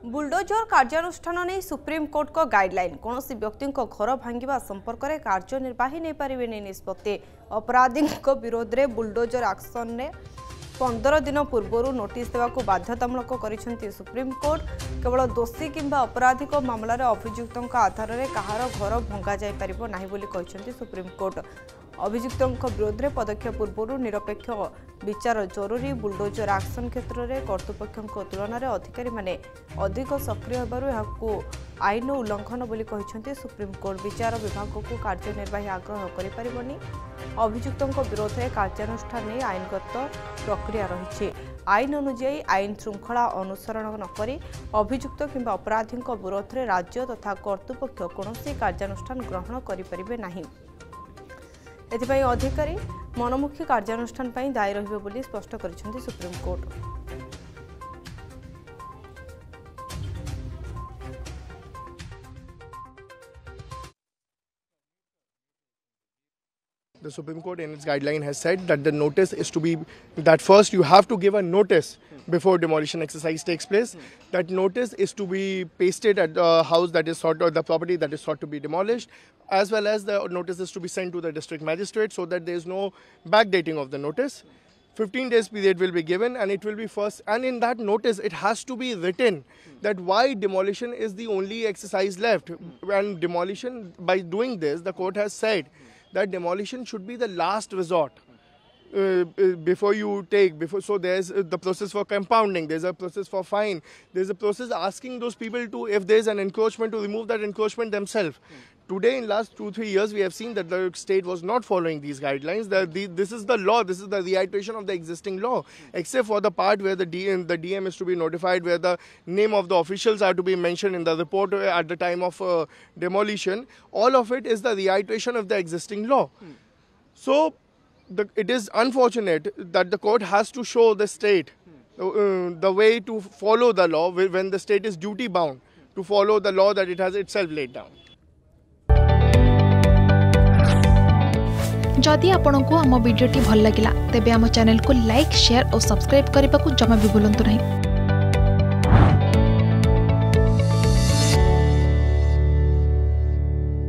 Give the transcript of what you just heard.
Bulldozer कार्यानुष्ठान नहीं supreme court को गाइडलाइन कौन व्यक्ति घर भांगा संपर्क में कार्यनिर्वाही नहीं पारे निष्पत्ति अपराधी विरोध में बुलडोजर एक्शन ने 15 दिन पूर्व नोटिस देवाक बाध्यतामूलक कर सुप्रीमकोर्ट केवल दोषी किंबा अपराधिक मामलार अभियुक्तों आधार में कहार घर भंगा जापर नहीं सुप्रीमकोर्ट अभियुक्तों विरोध में पदक्षेप पूर्व निरपेक्ष विचार जरूरी बुलडोजर एक्शन क्षेत्र में कर्तृपक्षों तुलन में अधिकारी माने अधिक सक्रिय होबारु आईन उल्लंघन बोली कहते सुप्रीमकोर्ट विचार विभाग को कार्यनिर्वाही आग्रह करिपारिबनी अभियुक्तों विरोध में कार्यानुष्ठान नहीं आईनगत प्रक्रिया रही आईन अनुଯାयी आईन श्रृंखला अनुसरण नक अभियुक्त किंबा अपराधी विरोध में राज्य तथा कर्तृपक्ष कौन कार्यानुष्ठान ग्रहण करें नहीं एथिपाई अधिकारी मनमुखी कार्यानुष्ठान दायी रहिबे बोली स्पष्ट करिसेंति Supreme Court. The Supreme Court in its guideline has said that the notice is to be that first you have to give a notice before demolition exercise takes place. That notice is to be pasted at the house that is sought or the property that is sought to be demolished, as well as the notice is to be sent to the district magistrate so that there is no backdating of the notice. 15 days period will be given and it will be first, and in that notice it has to be written that why demolition is the only exercise left, and demolition, by doing this the court has said that demolition should be the last resort before you take, so there's the process for compounding, there's a process for fine, there's a process asking those people to, if there's an encroachment, to remove that encroachment themselves. Today, in last 2-3 years, we have seen that the state was not following these guidelines. This is the law, this is the reiteration of the existing law, except for the part where the DM is to be notified, where the name of the officials are to be mentioned in the report at the time of demolition. All of it is the reiteration of the existing law. So, it is unfortunate that the court has to show the state the way to follow the law when the state is duty bound to follow the law that it has itself laid down. जदि आपंक आम भिडी भल लगा तेब आम channel को like share और subscribe करने को जमा भी भूलु नहीं।